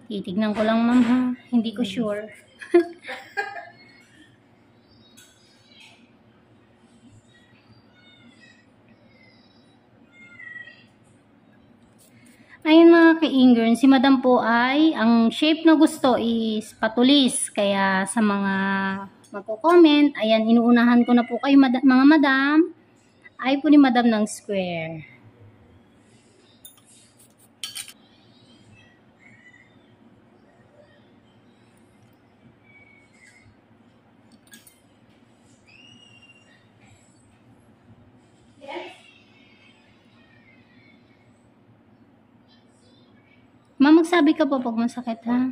Titignan ko lang, ma'am, ha? Hindi ko sure. Ayun mga ka-ingern, si madam po ay, ang shape na gusto is patulis. Kaya sa mga magko-comment, ayan, inuunahan ko na po kayo mga madam. Ay po ni madam ng square. Ma'am, magsabi ka po pag masakit, ha?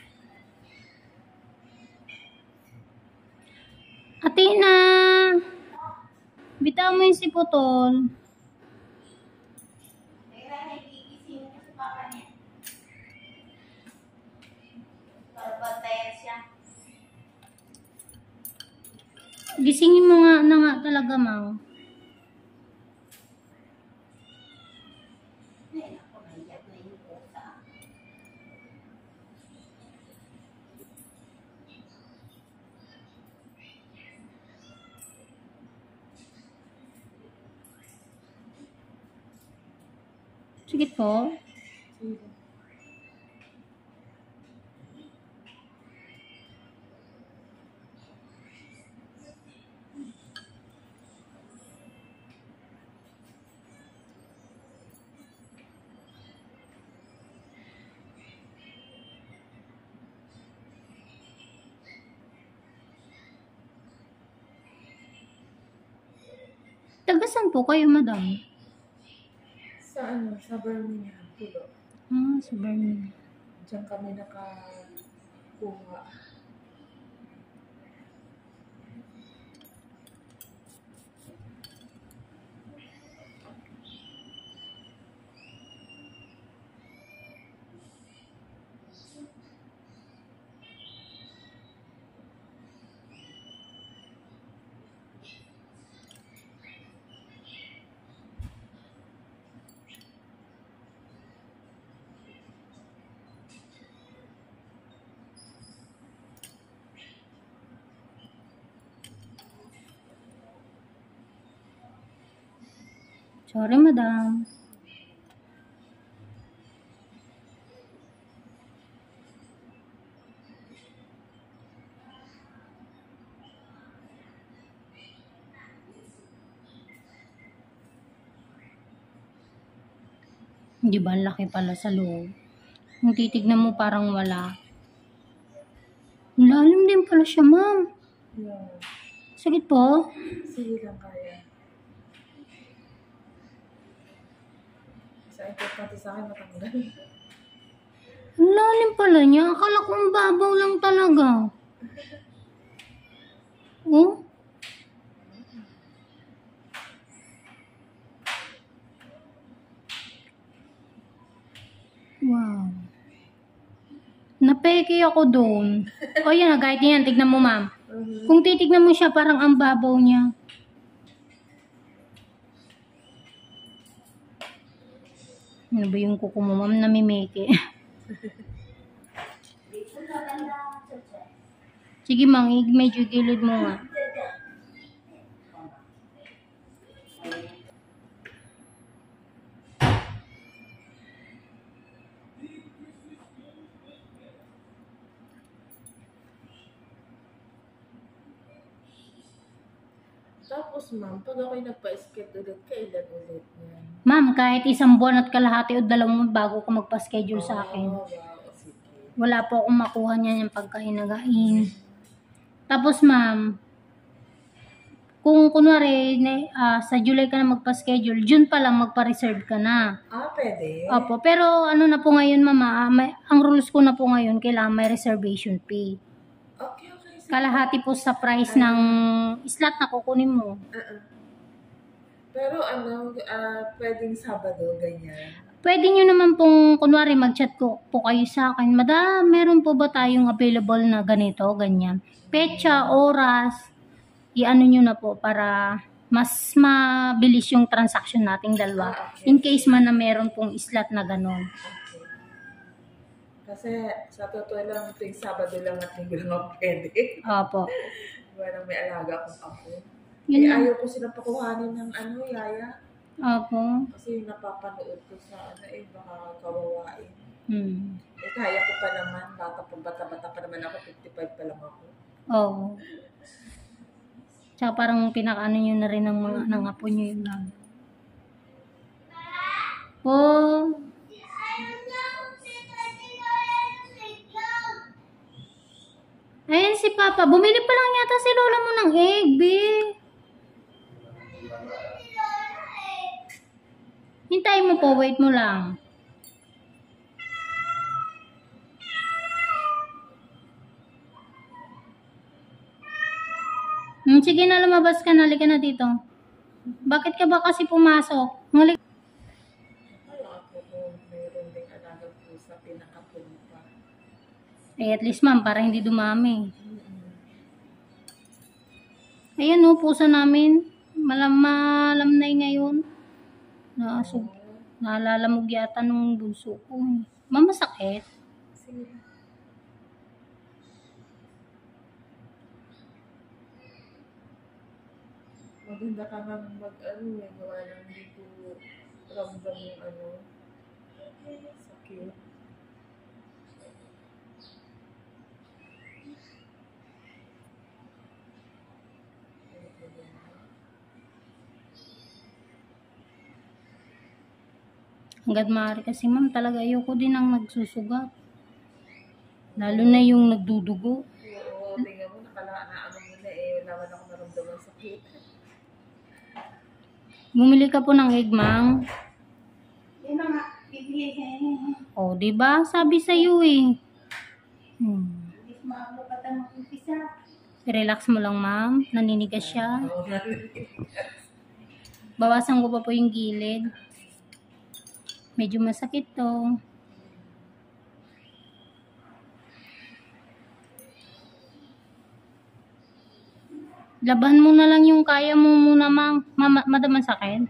Athena! Bitaw mo yung siputol. Gisingin mo nga na nga talaga, ma'am. Sige po. Tagasan po kayo, madam? Sa ano? Sa Birmingham, Pulo. Ah, sa Birmingham. Diyan kami nakakuha. Sorry, madam. Di ba, ang laki pala sa loob. Kung titignan mo, parang wala. Lalim din pala siya, ma'am. Yeah. Sakit po? Sige lang kaya. Sa importante sa akin matanggal. Ang lalim pala niya. Akala ko ang babaw lang talaga. Oh? Wow. Napeke ako doon. O yan, kahit yan. Tignan mo, ma'am. Kung titignan mo siya, parang ang babaw niya. Ano ba yung kuko mo, ma'am? Namimeke. Sige, ma'am. Medyo gilid mo nga. Tapos ma'am, pag ako'y nagpa-skate ulit, kailan ulit yan? Ma'am, kahit 1 buwan at kalahati o 2 buwan bago ko magpa-schedule sa akin. Oh, wow. Sige. Wala po akong makuha niyan yung pagkahinagain. Tapos ma'am, kung kunwari sa July ka na magpa-schedule, June pa lang magpa-reserve ka na. Ah, pwede? Opo, pero ano na po ngayon, mama, ang rules ko na po ngayon, kailangan may reservation fee. Okay. Kalahati po sa price ng slot na kukunin mo. Pero ano, pwedeng Sabado, ganyan? Pwede nyo naman pong, kunwari, mag-chat po kayo sa akin. Madam, meron po ba tayong available na ganito, ganyan? Petsa, oras, i-ano nyo na po para mas mabilis yung transaction nating dalawa. Okay. In case man na meron pong slot na ganon. Okay. Kasi sa totoo lang, tuwing Sabado lang at Linggo lang ako pwede. Opo. Walang may alaga akong apo. Yun lang. Ayaw ko silang pakuhanin ng yaya. Opo. Kasi yung napapanood ko sa baka kawawain. Hmm. Kaya ko pa naman, bata pa naman ako, 55 pa lang ako. Oo. Tsaka parang pinakaano nyo na rin ng mga ng apo nyo yung lang. Oh. Ayan si Papa. Bumili pa lang yata si Lola mo ng egg, be. Hintayin mo po. Wait mo lang. Sige na, lumabas ka na. Halika na dito. Bakit ka ba kasi pumasok? Halika. Kaya ako kung mayroon ding alagang pusa, pinakapun pa. At least ma'am, para hindi dumami. Ayan o, pusa namin. Malamnay ngayon. Nalalamog yata nung bunso ko. Ma'am, masakit? Sige. Maganda ka nga gawa lang dito ramdam yung sakit. Hanggat maaari kasi ma'am, talaga ayoko din ang nagsusugat. Lalo na yung nagdudugo. Oo, tingnan mo, naano mo na wala man ako naramdaman sakit. Bumili ka po ng egg, ma'am. Yun na nga, bibili. Oh, di ba? Sabi sa iyo eh. Maaga pa tayo mag-umpisa. Relax mo lang, ma'am. Naninigas siya. Bawasan ko pa po yung gilid. Medyo masakit to. Laban mo na lang yung kaya mo muna, ma'am. Madam, sakit?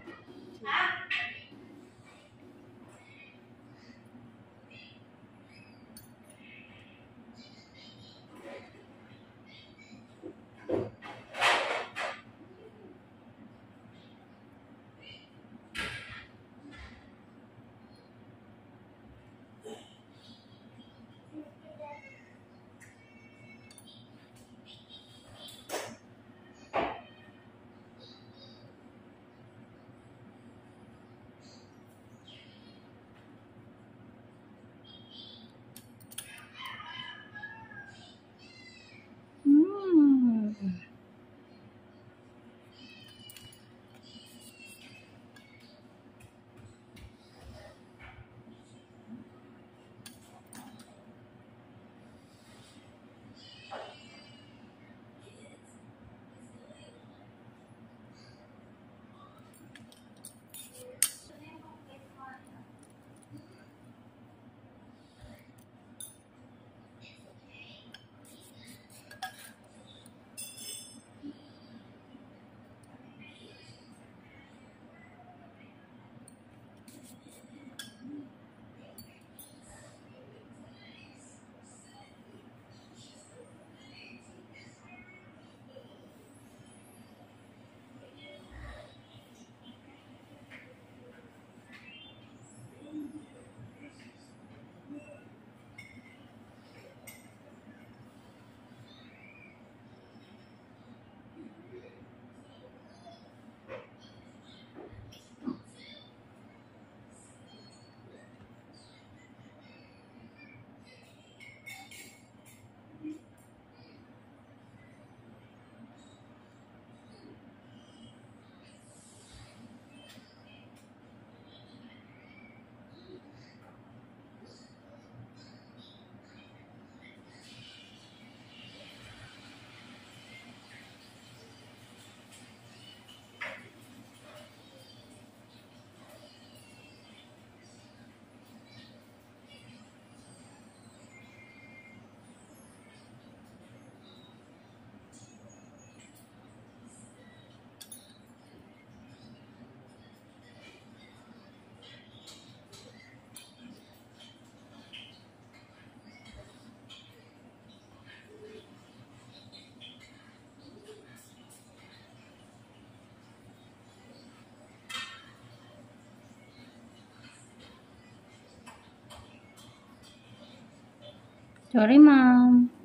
Sorry, ma'am.